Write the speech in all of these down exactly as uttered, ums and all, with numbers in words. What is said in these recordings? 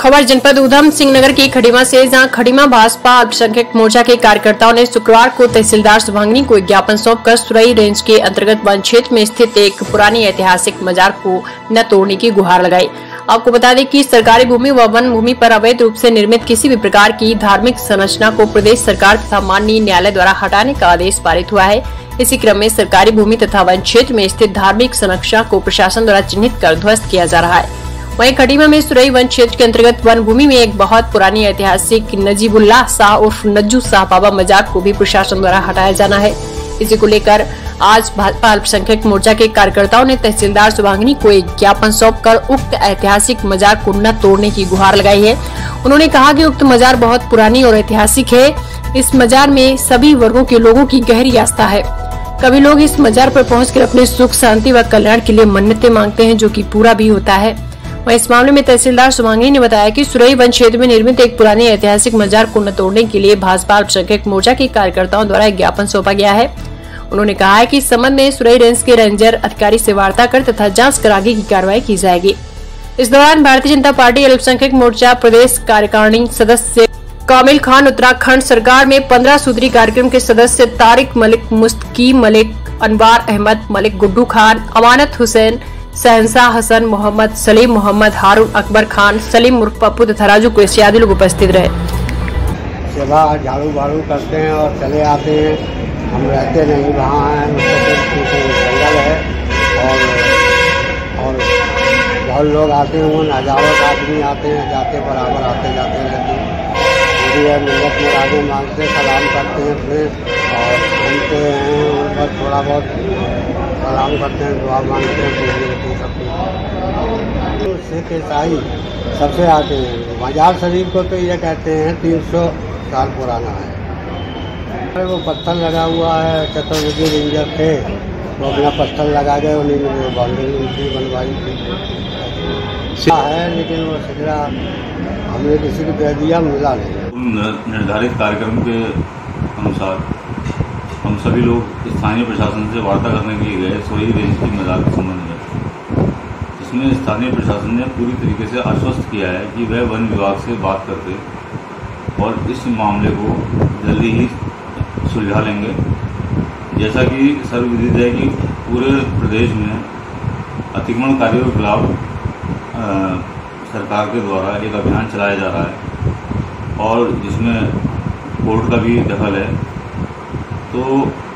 खबर जनपद ऊधम सिंह नगर की खड़ीमा से, जहां खड़ीमा भाजपा अल्पसंख्यक मोर्चा के कार्यकर्ताओं ने शुक्रवार को तहसीलदार शुभांगिनी को ज्ञापन सौंपकर सुरई रेंज के अंतर्गत वन क्षेत्र में स्थित एक पुरानी ऐतिहासिक मजार को न तोड़ने की गुहार लगाई। आपको बता दें कि सरकारी भूमि व वन भूमि पर अवैध रूप से निर्मित किसी भी प्रकार की धार्मिक संरचना को प्रदेश सरकार तथा माननीय न्यायालय द्वारा हटाने का आदेश पारित हुआ है। इसी क्रम में सरकारी भूमि तथा वन क्षेत्र में स्थित धार्मिक संरचना को प्रशासन द्वारा चिन्हित कर ध्वस्त किया जा रहा है। वहीं खड़ीमा में सुरई वन क्षेत्र के अंतर्गत वन भूमि में एक बहुत पुरानी ऐतिहासिक नजीबुल्लाह शाह उर्फ नज्जू शाह बाबा मजार को भी प्रशासन द्वारा हटाया जाना है। इसी को लेकर आज भाजपा अल्पसंख्यक मोर्चा के कार्यकर्ताओं ने तहसीलदार शुभांगिनी को एक ज्ञापन सौंपकर उक्त ऐतिहासिक मजार को न तोड़ने की गुहार लगाई है। उन्होंने कहा कि उक्त मजार बहुत पुरानी और ऐतिहासिक है। इस मजार में सभी वर्गों के लोगों की गहरी आस्था है। कभी लोग इस मजार पर पहुंचकर अपने सुख शांति व कल्याण के लिए मन्नतें मांगते हैं, जो कि पूरा भी होता है। वहीं इस मामले में तहसीलदार शुभांगिनी ने बताया कि सुरई वन क्षेत्र में निर्मित एक पुरानी ऐतिहासिक मजार को न तोड़ने के लिए भाजपा अल्पसंख्यक मोर्चा के कार्यकर्ताओं द्वारा एक ज्ञापन सौंपा गया है। उन्होंने कहा है कि इस संबंध में सुरई रेंज के रेंजर अधिकारी से वार्ता कर तथा जांच कर आगे की कार्रवाई की जाएगी। इस दौरान भारतीय जनता पार्टी अल्पसंख्यक मोर्चा प्रदेश कार्यकारिणी सदस्य कामिल खान, उत्तराखंड सरकार में पंद्रह सूत्री कार्यक्रम के सदस्य तारिक मलिक, मुस्तकीम मलिक, अनवार अहमद मलिक, गुड्डू खान, अमानत हुसैन, शहनशाह हसन, मोहम्मद सलीम, मोहम्मद हारून, अकबर खान, सलीम उर्फ पप्पू तथा राजू कुरैशी आदि लोग उपस्थित रहे। सेवा झाड़ू बाड़ू करते हैं और चले आते हैं। हम रहते नहीं वहाँ हैं, जंगल है और और बहुत लोग आते हैं, वो हजारों आदमी आते हैं, जाते बराबर आते जाते रहते हैं। मिलत मुरादे मांगते, सलाम करते हैं अपने और घूमते हैं, उन पर थोड़ा बहुत सलाम करते हैं, दुआ मांगते हैं। तो सिख ईसाई सबसे आते हैं। मजार शरीफ को तो ये कहते हैं तीन सौ साल पुराना है। वो पत्थर लगा हुआ है, चतुर्वेदी रेंजर थे, वो अपना पत्थर लगा गए, उन्हें बाउंड्री उनकी बनवाई थी है, लेकिन वो सिगड़ा हमने किसी को दे दिया, मिला नहीं। निर्धारित कार्यक्रम के अनुसार हम सभी लोग स्थानीय प्रशासन से वार्ता करने के लिए गए सुरई रेंज की मजार के संबंध में, जिसमें स्थानीय प्रशासन ने पूरी तरीके से आश्वस्त किया है कि वह वन विभाग से बात करके और इस मामले को जल्दी ही सुलझा लेंगे। जैसा कि सर्वविदित है कि पूरे प्रदेश में अतिक्रमणकारियों के खिलाफ सरकार के द्वारा एक अभियान चलाया जा रहा है और जिसमें कोर्ट का भी दखल है। तो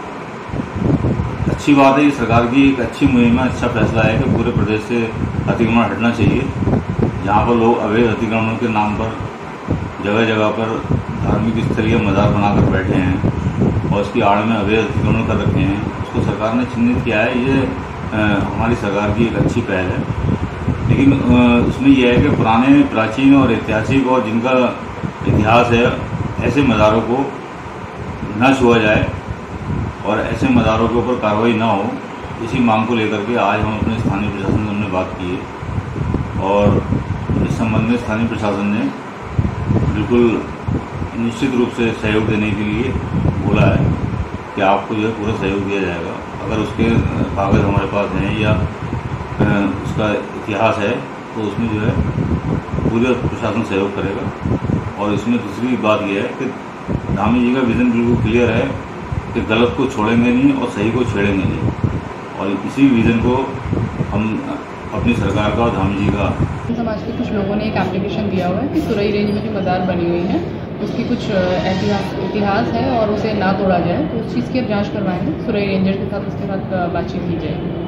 अच्छी बात है, ये सरकार की एक अच्छी मुहिम है, अच्छा फैसला है कि पूरे प्रदेश से अतिक्रमण हटना चाहिए। जहाँ पर लोग अवैध अतिक्रमण के नाम पर जगह जगह पर धार्मिक स्थल या मजार बनाकर बैठे हैं और उसकी आड़ में अवैध अतिक्रमण कर रखे हैं, उसको सरकार ने चिन्हित किया है। ये आ, हमारी सरकार की एक अच्छी पहल है। लेकिन उसमें यह है कि पुराने, प्राचीन और ऐतिहासिक और जिनका इतिहास है, ऐसे मज़ारों को न छुआ जाए और ऐसे मज़ारों के ऊपर कार्रवाई न हो, इसी मांग को लेकर के आज हम अपने स्थानीय प्रशासन से हमने बात की है और इस संबंध में स्थानीय प्रशासन ने बिल्कुल निश्चित रूप से सहयोग देने के लिए बोला है कि आपको जो है पूरा सहयोग दिया जाएगा। अगर उसके कागज़ हमारे पास हैं या उसका इतिहास है तो उसमें जो है पूरे प्रशासन सहयोग करेगा। और इसमें दूसरी बात यह है कि धामी जी का विज़न बिल्कुल क्लियर है कि गलत को छोड़ेंगे नहीं और सही को छेड़ेंगे नहीं, और इसी विज़न को हम अपनी सरकार का और धामी जी का। समाज के कुछ लोगों ने एक एप्लीकेशन दिया हुआ है कि सुरई रेंज में जो मजार बनी हुई है उसकी कुछ इतिहास इतिहास है और उसे ना तोड़ा जाए, तो उस चीज़ की अब जाँच करवाएंगे। सुरई रेंजर के साथ उसके साथ बातचीत की जाएगी।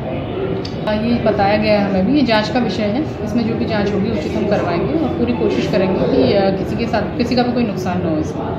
ये बताया गया है हमें भी, ये जांच का विषय है, इसमें जो भी जांच होगी उचित हम करवाएंगे और पूरी कोशिश करेंगे कि किसी के साथ किसी का भी कोई नुकसान न हो इसमें।